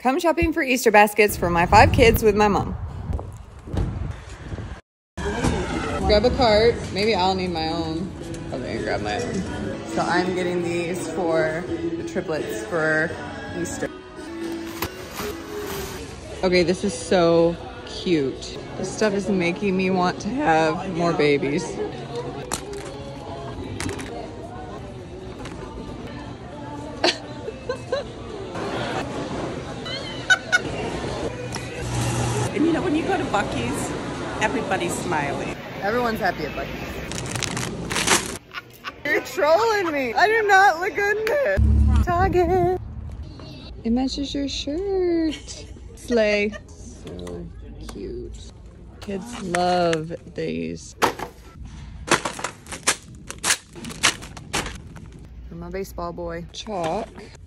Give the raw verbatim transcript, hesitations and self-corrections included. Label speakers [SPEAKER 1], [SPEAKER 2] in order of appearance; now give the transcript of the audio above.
[SPEAKER 1] Come shopping for Easter baskets for my five kids with my mom. Grab a cart. Maybe I'll need my own. Probably gonna grab my own. So I'm getting these for the triplets for Easter. Okay, this is so cute. This stuff is making me want to have more babies.
[SPEAKER 2] And you know, when you go to Bucees, everybody's smiling.
[SPEAKER 1] Everyone's happy at Bucees. You're trolling me. I do not look good in this. Target. It matches your shirt. Slay. So cute. Kids love these. For my baseball boy. Chalk.